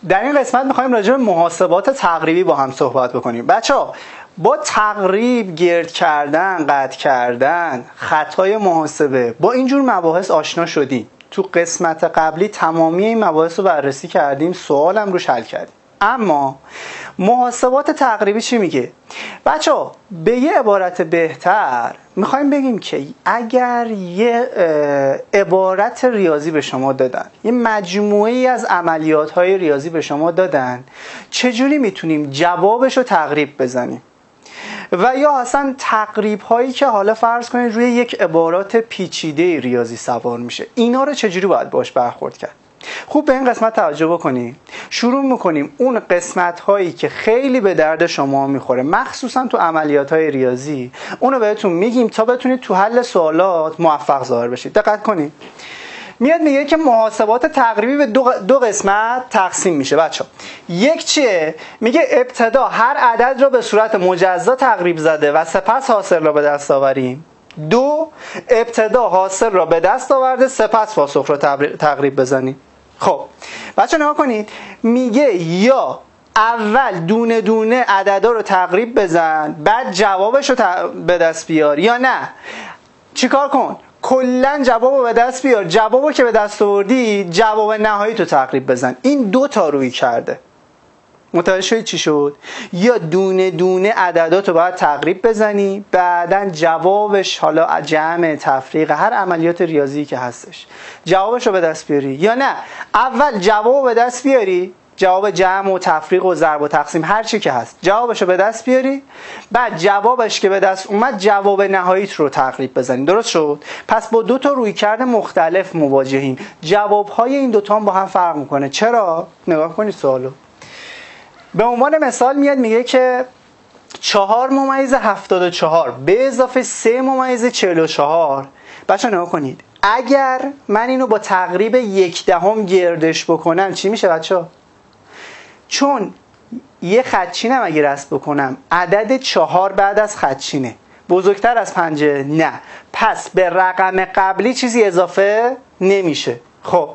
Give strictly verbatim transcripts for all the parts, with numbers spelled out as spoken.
در این قسمت میخوایم راجع به محاسبات تقریبی با هم صحبت بکنیم. بچه‌ها با تقریب، گرد کردن، قطع کردن، خطای محاسبه، با اینجور مباحث آشنا شدیم. تو قسمت قبلی تمامی این مباحث رو بررسی کردیم، سوالم روش حل کردیم. اما محاسبات تقریبی چی میگه؟ بچه‌ها به یه عبارت بهتر میخوایم بگیم که اگر یه عبارت ریاضی به شما دادن، یه مجموعی از عملیات‌های ریاضی به شما دادن، چجوری میتونیم جوابش رو تقریب بزنیم؟ و یا اصلا تقریب هایی که حالا فرض کنید روی یک عبارات پیچیده ریاضی سوار میشه، اینا رو چجوری باید باش برخورد کرد؟ خوب به این قسمت توجه بکنیم. شروع میکنیم اون قسمت هایی که خیلی به درد شما میخوره، مخصوصا تو عملیات های ریاضی، اونو بهتون میگیم تا بتونید تو حل سوالات موفق ظاهر بشید. دقت کنید. میاد میگه که محاسبات تقریبی به دو, دو قسمت تقسیم میشه بچه. یک چیه؟ میگه ابتدا هر عدد رو به صورت مجزا تقریب زده و سپس حاصل را به دست آوریم. دو، ابتدا حاصل را به دست آورده سپس پاسخ را تقریب بزنیم. خب بچه نگاه کنید، میگه یا اول دونه دونه عددا رو تقریب بزن بعد جوابش رو به دست بیار، یا نه چیکار کن؟ کلا جوابو به دست بیار، جوابو که به دست آوردی جواب نهایی تو تقریب بزن. این دو تا روی کرده. متوجه شدید چی شد؟ یا دونه دونه عدداتو باید تقریب بزنی، بعدن جوابش حالا جمع، تفریق، هر عملیات ریاضی که هستش جوابش رو به دست بیاری، یا نه اول جوابو به دست بیاری، جواب جمع و تفریق و ضرب و تقسیم هر چی که هست جوابشو به دست بیاری، بعد جوابش که به دست اومد جواب نهاییت رو تقریب بزنی. درست شد؟ پس با دو تا رویکرد مختلف مواجهیم. جوابهای این دوتا هم با هم فرق میکنه. چرا؟ نگاه کنید سوالو. به عنوان مثال میاد میگه که چهار ممیز هفتاد و چهار به اضافه سه ممیز چهل و چهار. بچه نگاه کنید، اگر من اینو با تقریب یک دهم گردش بکنم چی میشه بچه؟ چون یه خطچینم اگه رسم بکنم، عدد چهار بعد از خطچینه بزرگتر از پنجه، نه، پس به رقم قبلی چیزی اضافه نمیشه. خب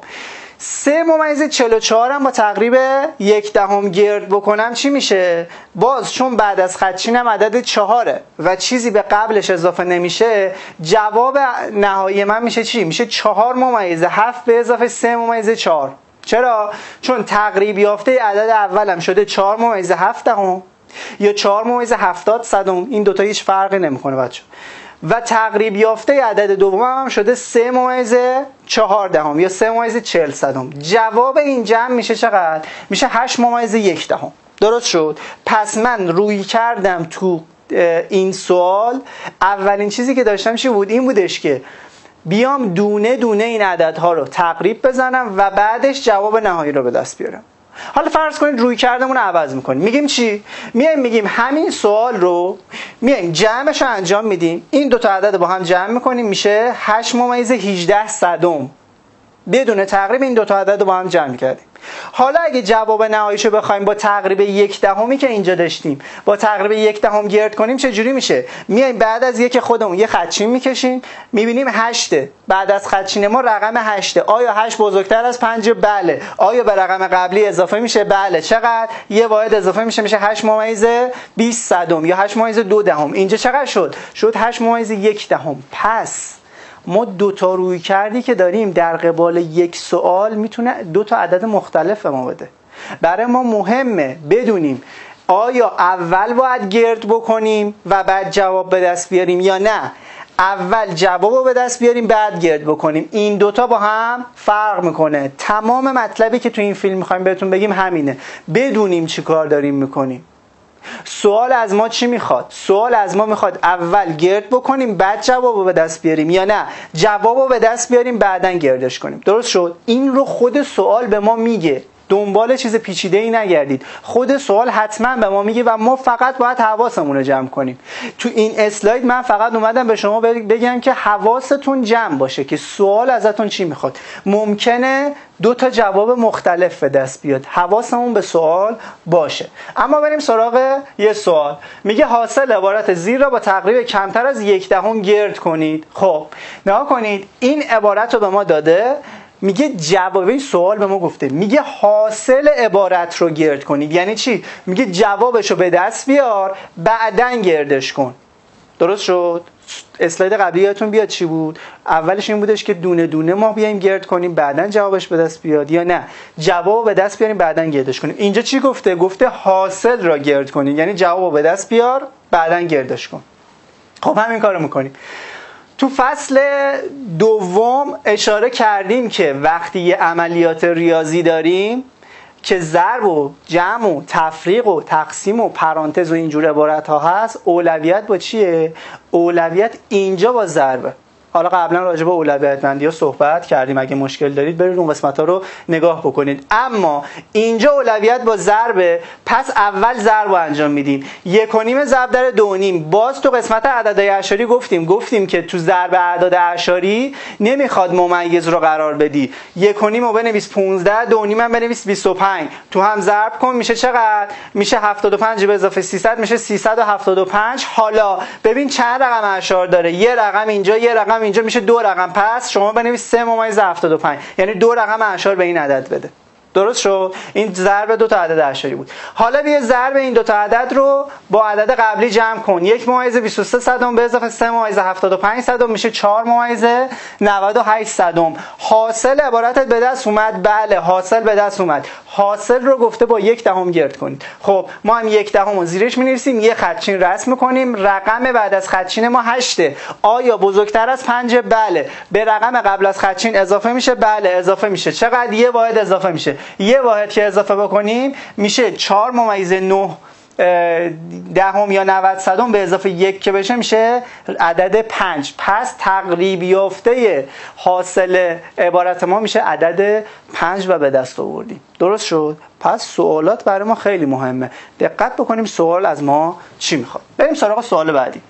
سه ممیز چهل و چهار هم با تقریب یک دهم گرد بکنم چی میشه؟ باز چون بعد از خطچینم عدد چهاره و چیزی به قبلش اضافه نمیشه، جواب نهایی من میشه چی؟ میشه چهار ممیز هفت به اضافه سه ممیز چهار. چرا؟ چون تقریب یافته عدد اولم شده چهار ممیز هفت دهم یا چهار ممیز هفتاد صدم، این دوتا هیچ فرقی نمیکنه بچه، و تقریب یافته عدد دوم هم شده سه ممیز چهار دهم یا سه ممیز چهل صدم. جواب این جمع میشه چقدر؟ میشه هشت ممیز یک دهم. درست شد؟ پس من روی کردم تو این سوال، اولین چیزی که داشتم چی بود؟ این بودش که بیام دونه دونه این عددها رو تقریب بزنم و بعدش جواب نهایی رو به دست بیارم. حالا فرض کنید روی کردمون رو عوض میکنیم. میگیم چی؟ میایم میگیم همین سوال رو میایم جمعش رو انجام میدیم، این دو تا عدد با هم جمع میکنیم میشه هشت ممیز هجده صدم. بدون تقریب این دو تا عدد رو با هم جمع کردیم. حالا اگه جواب نهاییشو بخوایم با تقریب یک دهمی که اینجا داشتیم با تقریب یک دهم گرد کنیم چه جوری میشه؟ میایم بعد از یک خودمون یه خطچین میکشیم، میبینیم هشته، بعد از خطچین ما رقم هشته. آیا هشت بزرگتر از پنج؟ بله. آیا به رقم قبلی اضافه میشه؟ بله. چقدر؟ یه واحد اضافه میشه، میشه هشت ممیز بیست صدم یا هشت ممیز دو دهم. اینجا چقدر شد؟ شد هشت ممیز یک دهم. پس ما دو تا روی کردی که داریم در قبال یک سوال میتونه دو تا عدد مختلف ما بده. برای ما مهمه بدونیم آیا اول باید گرد بکنیم و بعد جواب به دست بیاریم یا نه اول جواب رو به دست بیاریم بعد گرد بکنیم. این دوتا با هم فرق میکنه. تمام مطلبی که تو این فیلم میخوایم بهتون بگیم همینه، بدونیم چی کار داریم میکنیم. سوال از ما چی میخواد؟ سوال از ما میخواد اول گرد بکنیم بعد جواب رو به دست بیاریم، یا نه جواب رو به دست بیاریم بعدن گردش کنیم. درست شد؟ این رو خود سوال به ما میگه. دنبال چیز پیچیده ای نگردید، خود سوال حتما به ما میگه و ما فقط باید حواسمون رو جمع کنیم. تو این اسلاید من فقط اومدم به شما بگم که حواستون جمع باشه که سوال ازتون چی میخواد. ممکنه دو تا جواب مختلف به دست بیاد، حواسمون به سوال باشه. اما بریم سراغ یه سوال. میگه حاصل عبارت زیر را با تقریب کمتر از یک دهم گرد کنید. خب نگاه کنید، این عبارت رو به ما داده، میگه جواب این سوال به ما گفته، میگه حاصل عبارت رو گرد کنید. یعنی چی؟ میگه جوابش رو به دست بیار بعدن گردش کن. درست شد؟ اسلاید قبلی یادتون بیاد چی بود؟ اولش این بودش که دونه دونه ما بیایم گرد کنیم بعدن جوابش به دست بیاد، یا نه جواب به دست بیاریم بعدن گردش کنیم. اینجا چی گفته؟ گفته حاصل را گرد کنید، یعنی جواب به دست بیار بعدن گردش کن. خب همین کارو میکنیم. تو فصل دوم اشاره کردیم که وقتی یه عملیات ریاضی داریم که ضرب و جمع و تفریق و تقسیم و پرانتز و اینجور عبارت ها هست، اولویت با چیه؟ اولویت اینجا با ضربه. حالا قبلا راجع به اولویت بندی ها صحبت کردیم، اگه مشکل دارید برید اون قسمت ها رو نگاه بکنید. اما اینجا اولویت با ضربه، پس اول ضرب رو انجام میدیم. یک و نیم ضرب در دو و نیم. باز تو قسمت اعداد اعشاری گفتیم گفتیم که تو ضرب اعداد اعشاری نمیخواد ممیز رو قرار بدی. یک و نیم رو بنویس پانزده، دو و نیم هم بنویس بیست و پنج. تو هم ضرب کن، میشه چقدر؟ میشه هفتاد و پنج به اضافه سیصد میشه سیصد و هفتاد و پنج. حالا ببین چند رقم اعشار داره، یه رقم اینجا یه رقم اینجا، میشه دو رقم. پس شما بنویس سه ممیز هفتاد و پنج، یعنی دو رقم اعشار به این عدد بده. درست شد؟ این ضرب دو تا عدد اعشاری بود. حالا بیا ضرب این دو تا عدد رو با عدد قبلی جمع کن. یک ممیز بیست و سه صدم به اضافه سه ممیز هفتاد و پنج صدم میشه چهار ممیز نود و هشت صدم. حاصل عبارتت به دست اومد؟ بله حاصل به دست اومد. حاصل رو گفته با یک دهم گرد کنید. خب ما هم یک دهم رو زیرش می‌نویسیم، یه خطچین رسم می‌کنیم. رقم بعد از خطچین ما هشته. آیا بزرگتر از پنج؟ بله. به رقم قبل از خطچین اضافه میشه؟ بله اضافه میشه. چقدر؟ یه واحد اضافه میشه. یه واحد که اضافه بکنیم میشه چهار ممیز نه دهم یا نود صدم به اضافه یک که بشه میشه عدد پنج. پس تقریب یافته حاصل عبارت ما میشه عدد پنج و به دست آوردیم. درست شد؟ پس سوالات برای ما خیلی مهمه. دقت بکنیم سوال از ما چی میخواد. بریم سراغ سوال بعدی.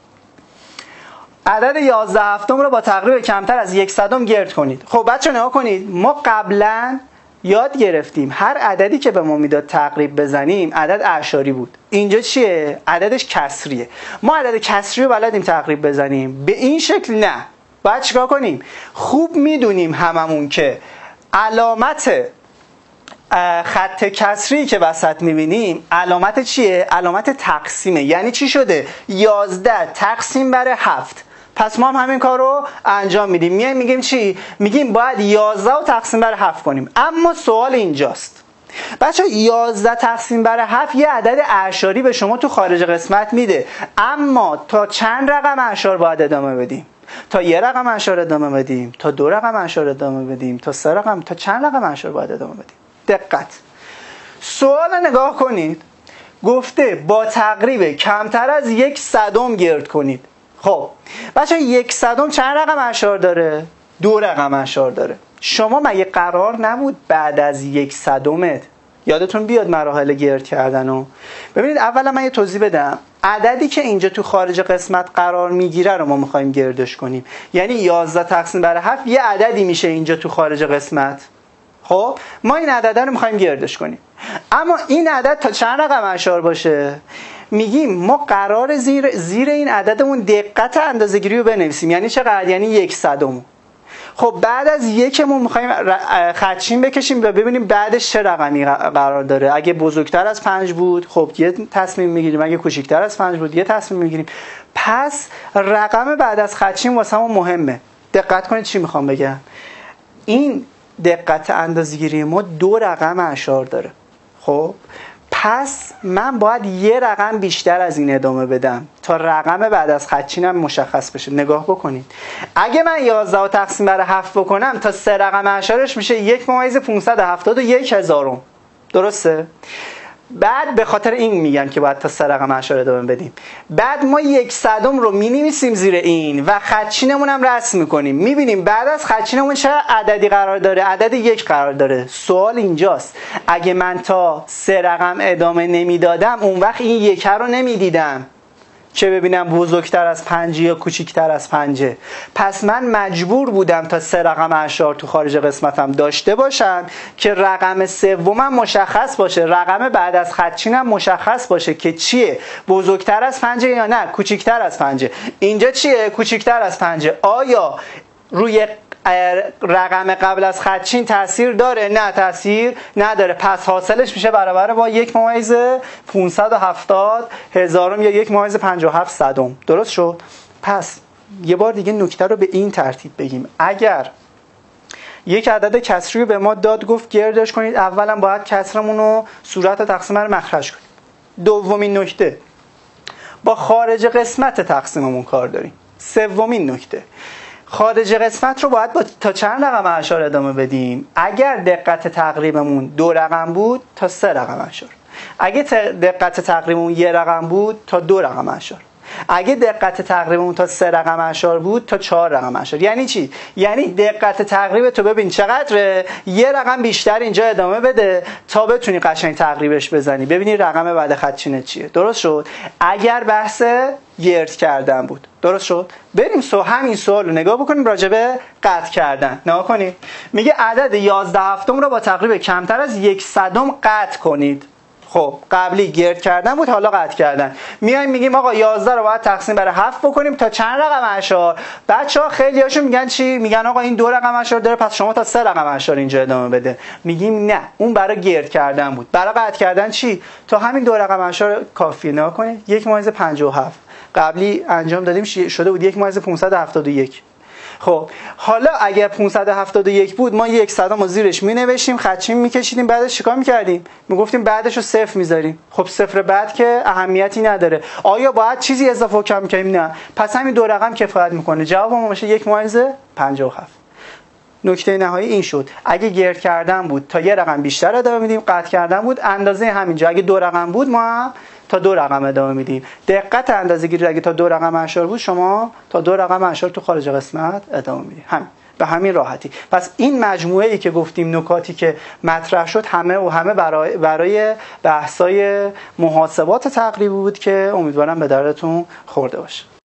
عدد یازده هفتم رو با تقریب کمتر از یک صدم گرد کنید. خب بچه نگاه کنید، ما قبلا یاد گرفتیم هر عددی که به ما میداد تقریب بزنیم عدد اعشاری بود. اینجا چیه؟ عددش کسریه. ما عدد کسری رو بلدیم تقریب بزنیم؟ به این شکل نه. باید چیکار کنیم؟ خوب میدونیم هممون که علامت خط کسری که وسط میبینیم علامت چیه؟ علامت تقسیمه. یعنی چی شده؟ یازده تقسیم بر هفت. پس ما هم همین کار رو انجام میدیم. میایم میگیم چی؟ میگیم باید یازده رو تقسیم بر هفت کنیم. اما سوال اینجاست بچه، یازده تقسیم بر هفت یه عدد اعشاری به شما تو خارج قسمت میده، اما تا چند رقم اعشار باید ادامه بدیم؟ تا یه رقم اعشار ادامه بدیم، تا دو رقم اعشار ادامه بدیم، تا سه رقم، تا چند رقم اعشار باید ادامه بدیم؟ دقت. سوال نگاه کنید، گفته با تقریب کمتر از یک صدم گرد کنید. خب بچه یک صدم چند رقم اعشار داره؟ دو رقم اعشار داره. شما مگه قرار نبود بعد از یک صدمت یادتون بیاد مراحل گرد کردنو؟ ببینید اولا من یه توضیح بدم. عددی که اینجا تو خارج قسمت قرار میگیره رو ما میخوایم گردش کنیم. یعنی یازده تقسیم بر هفت یه عددی میشه اینجا تو خارج قسمت. خب ما این عدد رو میخوایم گردش کنیم، اما این عدد تا چند رقم اعشار باشه؟ میگیم ما قرار زیر زیر این عددمون دقت اندازه‌گیری رو بنویسیم. یعنی چقدر؟ یعنی یک صدم. خب بعد از یکمون میخوایم خطچین بکشیم و ببینیم بعدش چه رقمی قرار داره. اگه بزرگتر از پنج بود خب یه تصمیم میگیریم، اگه کوچیکتر از پنج بود یه تصمیم میگیریم. پس رقم بعد از خطچین واسمون مهمه. دقت کنید چی میخوام بگم. این دقت اندازه‌گیری ما دو رقم اعشار داره. خب پس من باید یه رقم بیشتر از این ادامه بدم تا رقم بعد از خطچینم مشخص بشه. نگاه بکنید، اگه من یازده رو تقسیم بر هفت بکنم تا سه رقم اعشارش میشه یک ممیز پانصد و هفتاد و یک هزارم. درسته؟ بعد به خاطر این میگن که باید تا سه رقم اعشار ادامه بدیم. بعد ما یک صدم رو مینویسیم زیر این و خطچینمون هم رسم میکنیم. میبینیم بعد از خطچینمون چه عددی قرار داره؟ عدد یک قرار داره. سوال اینجاست، اگه من تا سه رقم ادامه نمیدادم اون وقت این یک رو نمیدیدم چه ببینم بزرگتر از پنج یا کوچیکتر از پنجه. پس من مجبور بودم تا سه رقم اعشار تو خارج قسمتم داشته باشم که رقم سومم مشخص باشه، رقم بعد از خطچینم مشخص باشه که چیه، بزرگتر از پنجه یا نه کوچیکتر از پنجه. اینجا چیه؟ کوچیکتر از پنجه. آیا روی رقم قبل از خطچین تاثیر داره؟ نه تاثیر نداره. پس حاصلش میشه برابر با یک ممیز پانصد و هفتاد هزارم یا یک ممیز پنجاه و هفت صدم. درست شد؟ پس یه بار دیگه نکته رو به این ترتیب بگیم. اگر یک عدد کسری رو به ما داد گفت گردش کنید، اولا باید کسرمون رو صورت تقسیم رو مخرج کنید. دومین نکته، با خارج قسمت تقسیممون کار داریم. سومین نکته، خارج قسمت رو باید با تا چند رقم اعشار ادامه بدیم؟ اگر دقت تقریبمون دو رقم بود تا سه رقم اعشار، اگه دقت تقریبمون یه رقم بود تا دو رقم اعشار، اگه دقت تقریبمون تا سه رقم اعشار بود تا چهار رقم اعشار. یعنی چی؟ یعنی دقت تقریب تو ببین چقدره، یه رقم بیشتر اینجا ادامه بده تا بتونی قشنگ تقریبش بزنی، ببینی رقم بعد خطچینه چیه. درست شد؟ اگر بحث گرد کردن بود. درست شد؟ بریم سو همین سوال رو نگاه بکنیم راجع به قطع کردن. نگاه کنید، میگه عدد یازده هفتم رو با تقریب کمتر از یک صدم قطع کنید. خب قبلی گرد کردن بود، حالا قطع کردن. میایم میگیم آقا یازده رو باید تقسیم بر هفت بکنیم تا چند رقم اعشار. بچه‌ها خیلی هاشون میگن چی؟ میگن آقا این دو رقم اعشار داره، پس شما تا سه رقم اعشار اینجا ادامه بده. میگیم نه، اون برای گرد کردن بود. برای قطع کردن چی؟ تا همین دو رقم اعشار کافیه. نگاه کنید، یک ممیز پنجاه و هفت قبلی انجام دادیم شده بود یک ممیز پانصد و هفتاد و یک. خب حالا اگر پانصد و هفتاد و یک بود، ما یک صدم رو زیرش می نوشتیم، خطچین میکشیدیم، بعدش چیکار میکردیم؟ میگفتیم بعدش رو صفر میذاریم. خب صفر بعد که اهمیتی نداره. آیا باید چیزی اضافه و کم کنیم؟ نه. پس همین دو رقم کفایت میکنه. جوابمون میشه یک ممیز پنجاه و هفت. نکته نهایی این شد، اگه گرد کردن بود تا یه رقم بیشتر ادامه میدیم، قطع کردن بود اندازه همینجا. اگه دو رقم بود ما تا دو رقم ادامه میدیم. دقت اندازه‌گیری اگه تا دو رقم اعشار بود، شما تا دو رقم اعشار تو خارج قسمت ادامه میدید. همین به همین راحتی. پس این مجموعه ای که گفتیم، نکاتی که مطرح شد، همه و همه برای برای بحث‌های محاسبات تقریبی بود که امیدوارم به دردتون خورده باشه.